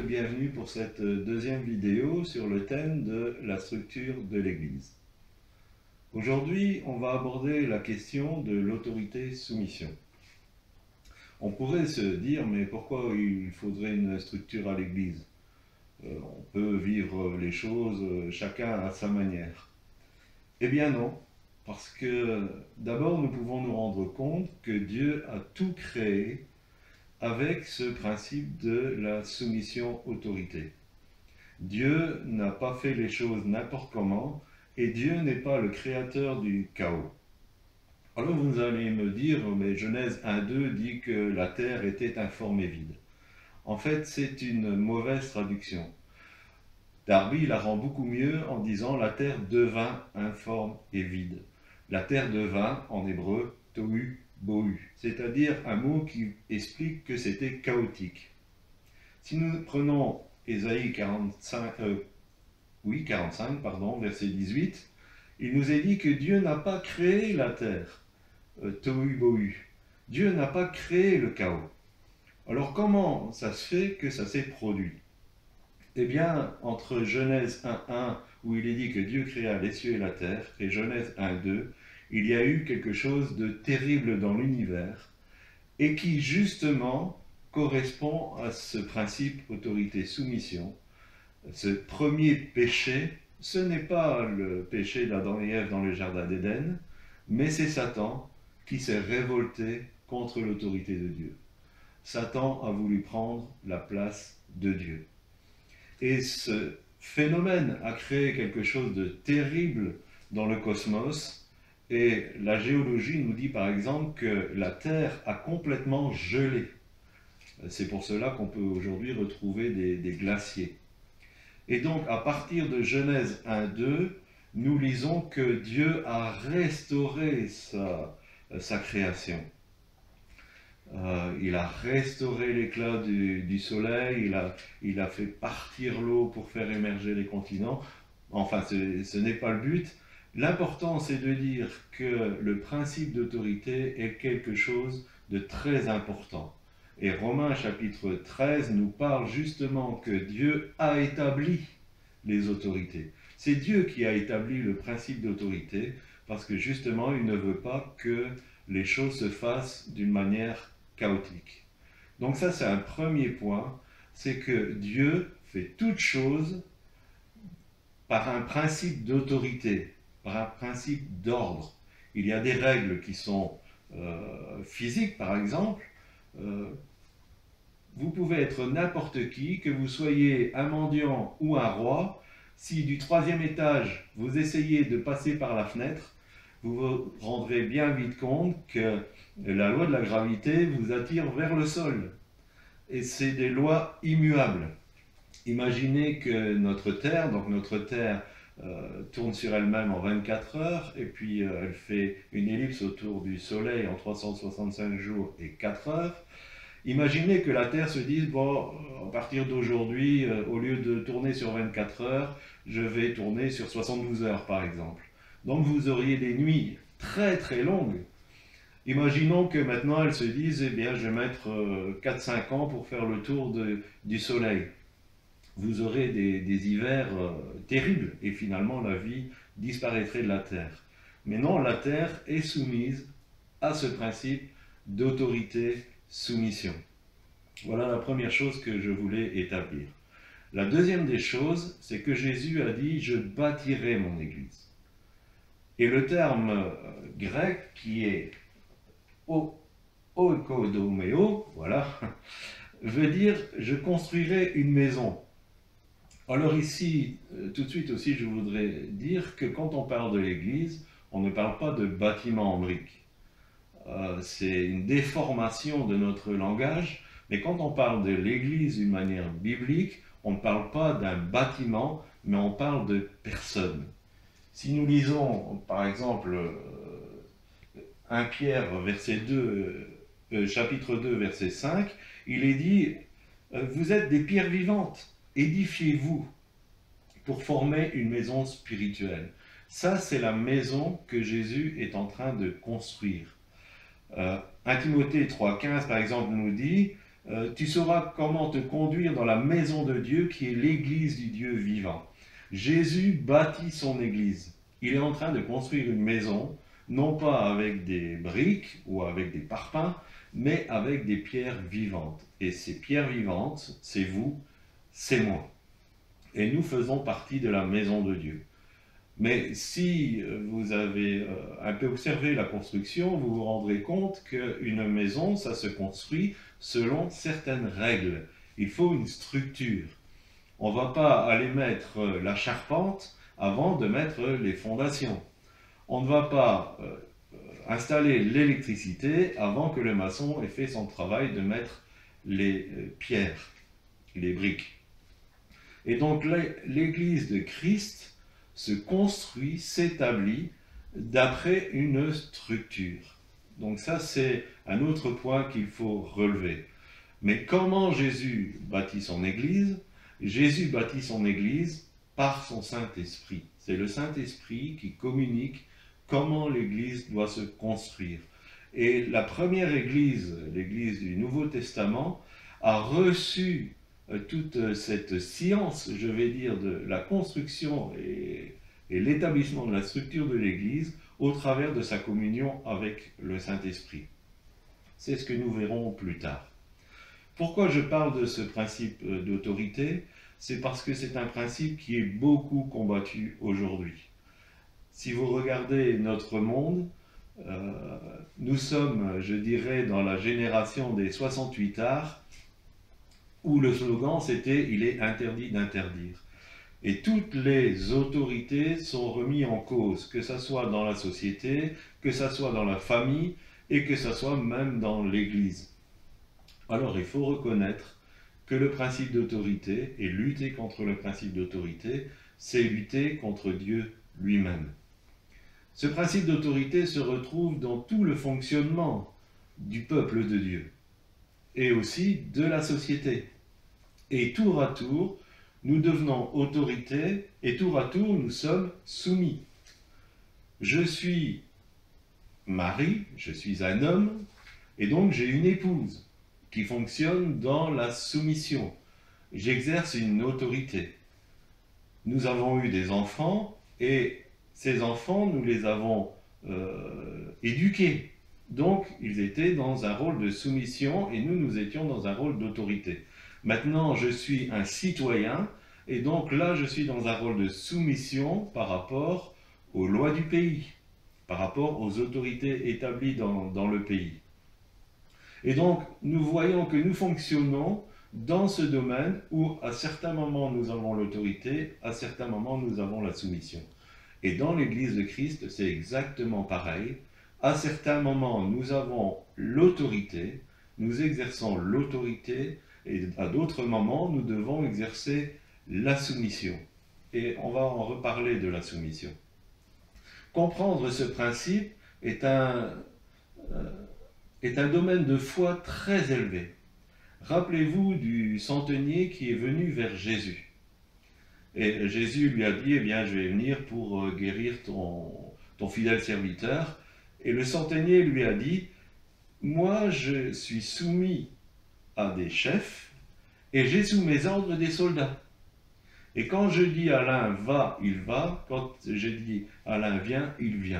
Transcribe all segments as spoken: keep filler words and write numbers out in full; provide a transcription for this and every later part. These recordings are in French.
bienvenue pour cette deuxième vidéo sur le thème de la structure de l'Église. Aujourd'hui, on va aborder la question de l'autorité-soumission. On pourrait se dire, mais pourquoi il faudrait une structure à l'Église? euh, On peut vivre les choses chacun à sa manière. Eh bien non, parce que d'abord nous pouvons nous rendre compte que Dieu a tout créé avec ce principe de la soumission-autorité. Dieu n'a pas fait les choses n'importe comment, et Dieu n'est pas le créateur du chaos. Alors vous allez me dire, mais Genèse un deux dit que la terre était informe et vide. En fait, c'est une mauvaise traduction. Darby la rend beaucoup mieux en disant la terre devint informe et vide. La terre devint, en hébreu, tohu bohu, c'est-à-dire un mot qui explique que c'était chaotique. Si nous prenons Ésaïe quarante-cinq, euh, oui, quarante-cinq, pardon, verset dix-huit, il nous est dit que Dieu n'a pas créé la terre, euh, tohu bohu. Dieu n'a pas créé le chaos. Alors comment ça se fait que ça s'est produit? Eh bien, entre Genèse un un, où il est dit que Dieu créa les cieux et la terre, et Genèse un deux, il y a eu quelque chose de terrible dans l'univers, et qui justement correspond à ce principe autorité-soumission. Ce premier péché, ce n'est pas le péché d'Adam et Ève dans le jardin d'Éden, mais c'est Satan qui s'est révolté contre l'autorité de Dieu. Satan a voulu prendre la place de Dieu. Et ce phénomène a créé quelque chose de terrible dans le cosmos, et la géologie nous dit par exemple que la Terre a complètement gelé. C'est pour cela qu'on peut aujourd'hui retrouver des, des glaciers. Et donc à partir de Genèse un deux, nous lisons que Dieu a restauré sa, sa création. Euh, il a restauré l'éclat du, du soleil, il a, il a fait partir l'eau pour faire émerger les continents. Enfin, ce, ce n'est pas le but. L'important, c'est de dire que le principe d'autorité est quelque chose de très important. Et Romains chapitre treize nous parle justement que Dieu a établi les autorités. C'est Dieu qui a établi le principe d'autorité, parce que justement, il ne veut pas que les choses se fassent d'une manière chaotique. Donc ça, c'est un premier point, c'est que Dieu fait toutes choses par un principe d'autorité, par un principe d'ordre. Il y a des règles qui sont euh, physiques, par exemple. Euh, vous pouvez être n'importe qui, que vous soyez un mendiant ou un roi. Si du troisième étage, vous essayez de passer par la fenêtre, vous vous rendrez bien vite compte que la loi de la gravité vous attire vers le sol. Et c'est des lois immuables. Imaginez que notre Terre, donc notre Terre euh, tourne sur elle-même en vingt-quatre heures, et puis euh, elle fait une ellipse autour du Soleil en trois cent soixante-cinq jours et quatre heures. Imaginez que la Terre se dise, bon, à partir d'aujourd'hui, euh, au lieu de tourner sur vingt-quatre heures, je vais tourner sur soixante-douze heures, par exemple. Donc vous auriez des nuits très très longues. Imaginons que maintenant elle se dise, eh bien je vais mettre euh, quatre cinq ans pour faire le tour de, du Soleil. Vous aurez des, des hivers euh, terribles, et finalement la vie disparaîtrait de la Terre. Mais non, la Terre est soumise à ce principe d'autorité-soumission. Voilà la première chose que je voulais établir. La deuxième des choses, c'est que Jésus a dit « Je bâtirai mon Église ». Et le terme euh, grec qui est « oikodomeo », voilà, veut dire « je construirai une maison ». Alors ici, euh, tout de suite aussi, je voudrais dire que quand on parle de l'Église, on ne parle pas de bâtiment en briques. Euh, c'est une déformation de notre langage, mais quand on parle de l'Église d'une manière biblique, on ne parle pas d'un bâtiment, mais on parle de personnes. Si nous lisons, par exemple, euh, un Pierre, verset deux, euh, chapitre deux, verset cinq, il est dit euh, « Vous êtes des pierres vivantes, édifiez-vous pour former une maison spirituelle. » Ça, c'est la maison que Jésus est en train de construire. Euh, un Timothée trois quinze, par exemple, nous dit euh, tu sauras comment te conduire dans la maison de Dieu qui est l'église du Dieu vivant. Jésus bâtit son église. Il est en train de construire une maison, non pas avec des briques ou avec des parpaings, mais avec des pierres vivantes. Et ces pierres vivantes, c'est vous, c'est moi. Et nous faisons partie de la maison de Dieu. Mais si vous avez un peu observé la construction, vous vous rendrez compte qu'une maison, ça se construit selon certaines règles. Il faut une structure. On ne va pas aller mettre la charpente avant de mettre les fondations. On ne va pas euh, installer l'électricité avant que le maçon ait fait son travail de mettre les euh, pierres, les briques. Et donc l'église de Christ se construit, s'établit d'après une structure. Donc ça, c'est un autre point qu'il faut relever. Mais comment Jésus bâtit son église? Jésus bâtit son église par son Saint-Esprit. C'est le Saint-Esprit qui communique comment l'église doit se construire. Et la première église, l'église du Nouveau Testament, a reçu toute cette science, je vais dire, de la construction et, et l'établissement de la structure de l'Église au travers de sa communion avec le Saint-Esprit. C'est ce que nous verrons plus tard. Pourquoi je parle de ce principe d'autorité? C'est parce que c'est un principe qui est beaucoup combattu aujourd'hui. Si vous regardez notre monde, euh, nous sommes, je dirais, dans la génération des soixante-huit arts, où le slogan c'était « Il est interdit d'interdire ». Et toutes les autorités sont remises en cause, que ce soit dans la société, que ce soit dans la famille, et que ce soit même dans l'Église. Alors il faut reconnaître que le principe d'autorité, et lutter contre le principe d'autorité, c'est lutter contre Dieu lui-même. Ce principe d'autorité se retrouve dans tout le fonctionnement du peuple de Dieu, et aussi de la société. Et tour à tour, nous devenons autorité, et tour à tour, nous sommes soumis. Je suis mari, je suis un homme, et donc j'ai une épouse qui fonctionne dans la soumission. J'exerce une autorité. Nous avons eu des enfants, et ces enfants, nous les avons euh, éduqués. Donc, ils étaient dans un rôle de soumission, et nous, nous étions dans un rôle d'autorité. Maintenant, je suis un citoyen, et donc là, je suis dans un rôle de soumission par rapport aux lois du pays, par rapport aux autorités établies dans, dans le pays. Et donc, nous voyons que nous fonctionnons dans ce domaine où, à certains moments, nous avons l'autorité, à certains moments, nous avons la soumission. Et dans l'Église de Christ, c'est exactement pareil. À certains moments, nous avons l'autorité, nous exerçons l'autorité, et à d'autres moments, nous devons exercer la soumission. Et on va en reparler de la soumission. Comprendre ce principe est un, euh, est un domaine de foi très élevé. Rappelez-vous du centenier qui est venu vers Jésus. Et Jésus lui a dit, eh bien, je vais venir pour guérir ton, ton fidèle serviteur. Et le centenier lui a dit, moi, je suis soumis à des chefs, et j'ai sous mes ordres des soldats. Et quand je dis à l'un va, il va, quand je dis à l'un viens, il vient.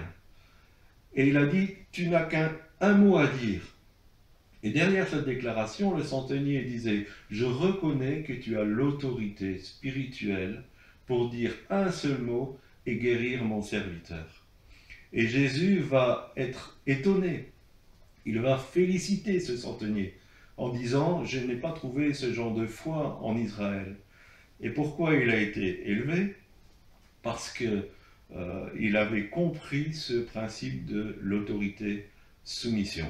Et il a dit, tu n'as qu'un un mot à dire. Et derrière cette déclaration, le centenier disait, je reconnais que tu as l'autorité spirituelle pour dire un seul mot et guérir mon serviteur. Et Jésus va être étonné. Il va féliciter ce centenier en disant, je n'ai pas trouvé ce genre de foi en Israël. Et pourquoi il a été élevé? Parce que euh, il avait compris ce principe de l'autorité soumission.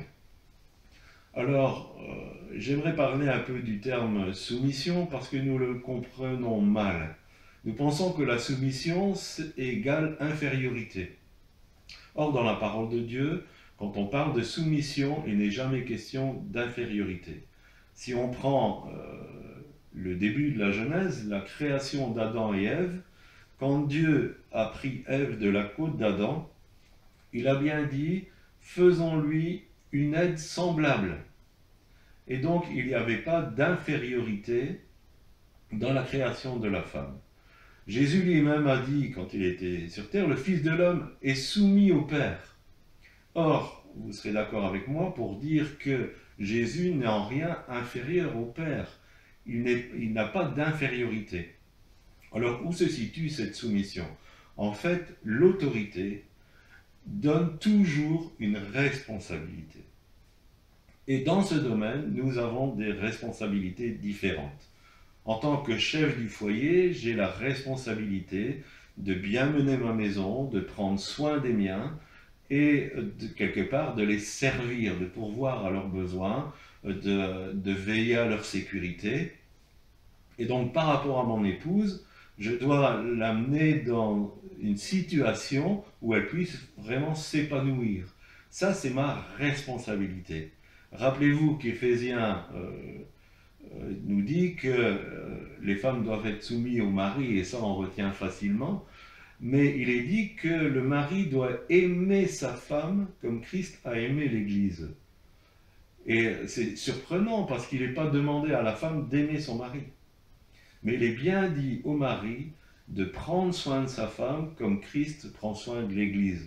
Alors, euh, j'aimerais parler un peu du terme soumission parce que nous le comprenons mal. Nous pensons que la soumission égale infériorité. Or, dans la parole de Dieu, quand on parle de soumission, il n'est jamais question d'infériorité. Si on prend euh, le début de la Genèse, la création d'Adam et Ève, quand Dieu a pris Ève de la côte d'Adam, il a bien dit « faisons-lui une aide semblable ». Et donc, il n'y avait pas d'infériorité dans la création de la femme. Jésus lui-même a dit, quand il était sur terre, le Fils de l'homme est soumis au Père. Or, vous serez d'accord avec moi pour dire que Jésus n'est en rien inférieur au Père. Il n'a pas d'infériorité. Alors, où se situe cette soumission? En fait, l'autorité donne toujours une responsabilité. Et dans ce domaine, nous avons des responsabilités différentes. En tant que chef du foyer, j'ai la responsabilité de bien mener ma maison, de prendre soin des miens et de, quelque part de les servir, de pourvoir à leurs besoins, de, de veiller à leur sécurité. Et donc par rapport à mon épouse, je dois l'amener dans une situation où elle puisse vraiment s'épanouir. Ça, c'est ma responsabilité. Rappelez-vous qu'Éphésiens euh, euh, nous dit que euh, les femmes doivent être soumises au mari, et ça on retient facilement, mais il est dit que le mari doit aimer sa femme comme Christ a aimé l'Église. Et c'est surprenant parce qu'il n'est pas demandé à la femme d'aimer son mari. Mais il est bien dit au mari de prendre soin de sa femme comme Christ prend soin de l'Église.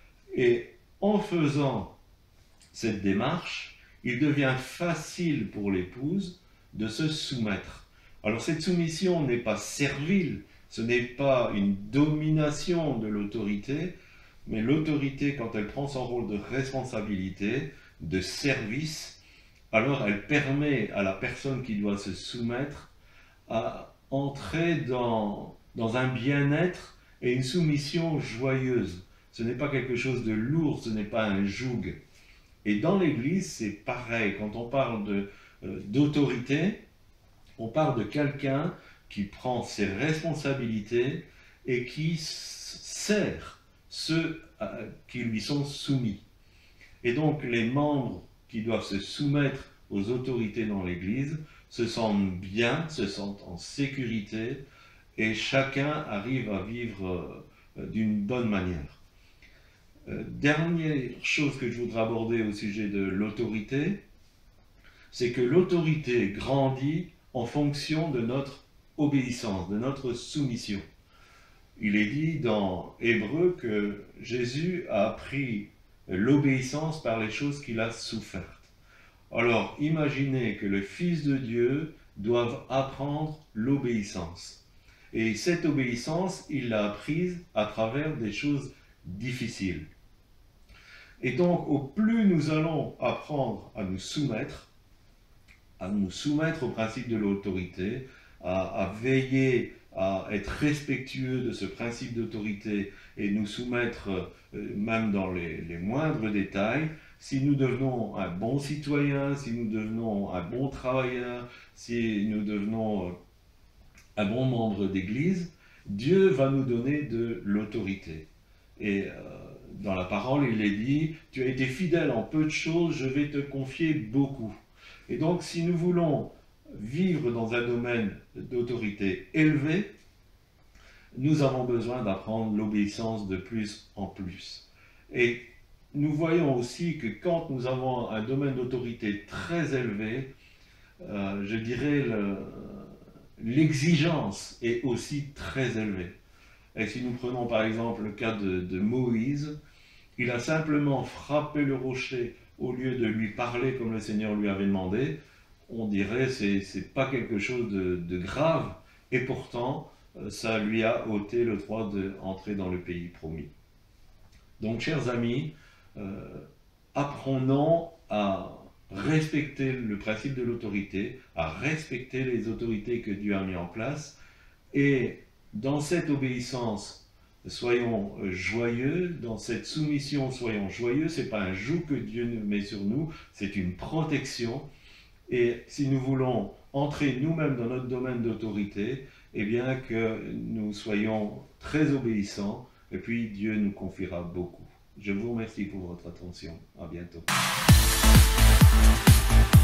Et en faisant cette démarche, il devient facile pour l'épouse de se soumettre. Alors cette soumission n'est pas servile, ce n'est pas une domination de l'autorité, mais l'autorité, quand elle prend son rôle de responsabilité, de service, alors elle permet à la personne qui doit se soumettre à entrer dans, dans un bien-être et une soumission joyeuse. Ce n'est pas quelque chose de lourd, ce n'est pas un joug. Et dans l'Église, c'est pareil. Quand on parle de, euh, d'autorité, on parle de quelqu'un qui prend ses responsabilités et qui sert ceux euh, qui lui sont soumis. Et donc les membres qui doivent se soumettre aux autorités dans l'Église se sentent bien, se sentent en sécurité, et chacun arrive à vivre euh, d'une bonne manière. Euh, dernière chose que je voudrais aborder au sujet de l'autorité, c'est que l'autorité grandit en fonction de notre obéissance, de notre soumission. Il est dit dans Hébreux que Jésus a appris l'obéissance par les choses qu'il a souffertes. Alors, imaginez que le Fils de Dieu doive apprendre l'obéissance. Et cette obéissance, il l'a apprise à travers des choses difficiles. Et donc, au plus nous allons apprendre à nous soumettre, à nous soumettre au principe de l'autorité, à, à veiller à être respectueux de ce principe d'autorité et nous soumettre euh, même dans les, les moindres détails, si nous devenons un bon citoyen, si nous devenons un bon travailleur, si nous devenons un bon membre d'Église, Dieu va nous donner de l'autorité. Et euh, dans la parole, il est dit, « Tu as été fidèle en peu de choses, je vais te confier beaucoup. » Et donc, si nous voulons vivre dans un domaine d'autorité élevé, nous avons besoin d'apprendre l'obéissance de plus en plus. Et nous voyons aussi que quand nous avons un domaine d'autorité très élevé, euh, je dirais l'exigence est aussi très élevée. Et si nous prenons par exemple le cas de, de Moïse, il a simplement frappé le rocher au lieu de lui parler comme le Seigneur lui avait demandé. On dirait que ce n'est pas quelque chose de, de grave, et pourtant ça lui a ôté le droit d'entrer dans le pays promis. Donc chers amis, euh, apprenons à respecter le principe de l'autorité, à respecter les autorités que Dieu a mis en place, et dans cette obéissance, soyons joyeux, dans cette soumission, soyons joyeux. Ce n'est pas un joug que Dieu met sur nous, c'est une protection. Et si nous voulons entrer nous-mêmes dans notre domaine d'autorité, eh bien que nous soyons très obéissants, et puis Dieu nous confiera beaucoup. Je vous remercie pour votre attention. À bientôt.